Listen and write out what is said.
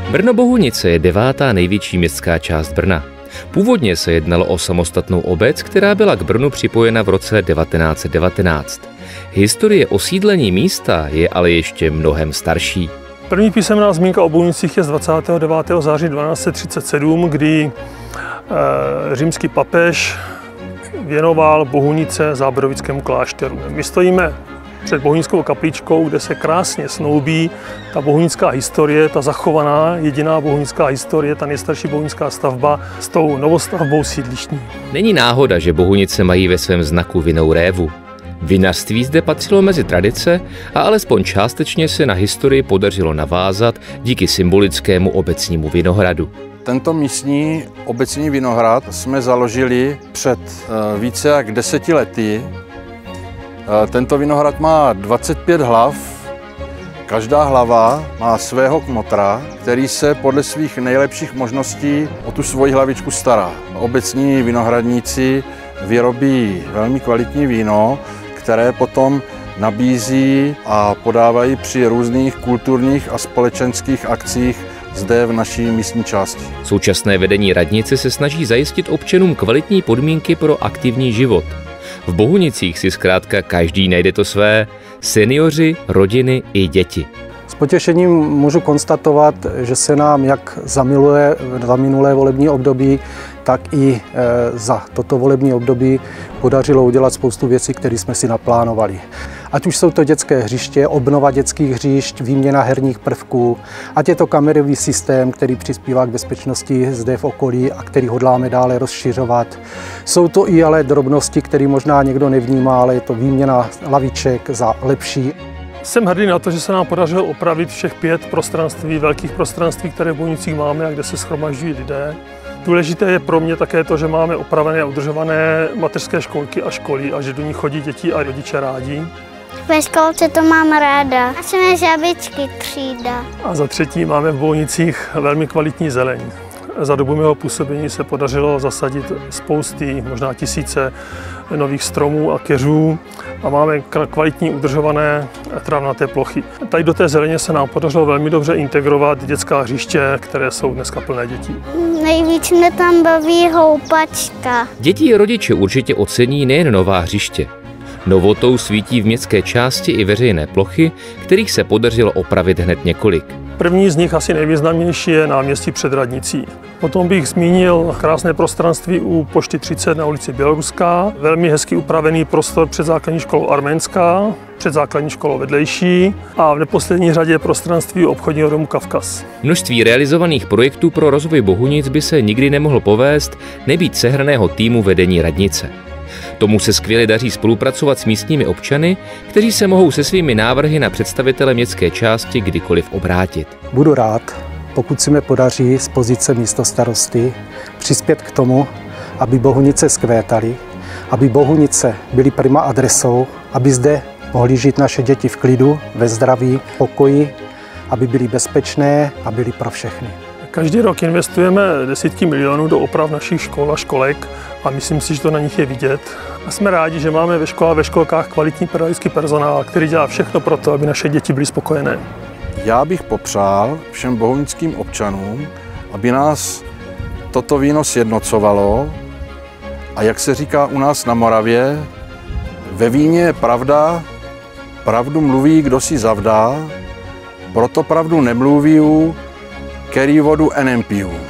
Brno-Bohunice je 9. největší městská část Brna. Původně se jednalo o samostatnou obec, která byla k Brnu připojena v roce 1919. Historie osídlení místa je ale ještě mnohem starší. První písemná zmínka o Bohunicích je z 29. září 1237, kdy římský papež věnoval Bohunice Zábrodovickému klášteru. My stojíme před bohunickou kapličkou, kde se krásně snoubí ta bohunická historie, ta zachovaná jediná bohunická historie, ta nejstarší bohunická stavba s tou novostavbou sídlištní. Není náhoda, že Bohunice mají ve svém znaku vinnou révu. Vinařství zde patřilo mezi tradice a alespoň částečně se na historii podařilo navázat díky symbolickému obecnímu vinohradu. Tento místní obecní vinohrad jsme založili před více jak 10 lety. Tento vinohrad má 25 hlav. Každá hlava má svého kmotra, který se podle svých nejlepších možností o tu svoji hlavičku stará. Obecní vinohradníci vyrobí velmi kvalitní víno, které potom nabízí a podávají při různých kulturních a společenských akcích zde v naší místní části. Současné vedení radnice se snaží zajistit občanům kvalitní podmínky pro aktivní život. V Bohunicích si zkrátka každý najde to své, seniori, rodiny i děti. S potěšením můžu konstatovat, že se nám jak za minulé volební období, tak i za toto volební období podařilo udělat spoustu věcí, které jsme si naplánovali. Ať už jsou to dětské hřiště, obnova dětských hřišť, výměna herních prvků, ať je to kamerový systém, který přispívá k bezpečnosti zde v okolí a který hodláme dále rozšiřovat. Jsou to i ale drobnosti, které možná někdo nevnímá, ale je to výměna laviček za lepší. Jsem hrdý na to, že se nám podařilo opravit všech 5 prostranství, velkých prostranství, které v Bohunicích máme a kde se shromažďují lidé. Důležité je pro mě také to, že máme opravené a udržované mateřské školky a školy a že do ní chodí děti a rodiče rádi. Ve školce to mám ráda. A jsme žabičky třída. A za třetí máme v Bohunicích velmi kvalitní zeleň. Za dobu mého působení se podařilo zasadit spousty, možná tisíce nových stromů a keřů a máme kvalitní udržované travnaté plochy. Tady do té zeleně se nám podařilo velmi dobře integrovat dětská hřiště, které jsou dneska plné dětí. Nejvíc mě tam baví houpačka. Děti i rodiče určitě ocení nejen nová hřiště. Novotou svítí v městské části i veřejné plochy, kterých se podařilo opravit hned několik. První z nich, asi nejvýznamnější, je náměstí před radnicí. Potom bych zmínil krásné prostranství u Pošty 30 na ulici Běloruská, velmi hezky upravený prostor před základní školou Arménská, před základní školou vedlejší a v neposlední řadě prostranství u obchodního domu Kavkaz. Množství realizovaných projektů pro rozvoj Bohunic by se nikdy nemohlo povést nebýt sehraného týmu vedení radnice. Tomu se skvěle daří spolupracovat s místními občany, kteří se mohou se svými návrhy na představitele městské části kdykoliv obrátit. Budu rád, pokud se mi podaří z pozice místostarosty přispět k tomu, aby Bohunice zkvétaly, aby Bohunice byly prima adresou, aby zde mohly žít naše děti v klidu, ve zdraví, pokoji, aby byly bezpečné a byly pro všechny. Každý rok investujeme desítky milionů do oprav našich škol a školek a myslím si, že to na nich je vidět. A jsme rádi, že máme ve školkách kvalitní pedagogický personál, který dělá všechno pro to, aby naše děti byly spokojené. Já bych popřál všem bohunickým občanům, aby nás toto víno sjednocovalo a jak se říká u nás na Moravě, ve víně je pravda, pravdu mluví, kdo si zavdá, proto pravdu nemluví, který vodu NMPU.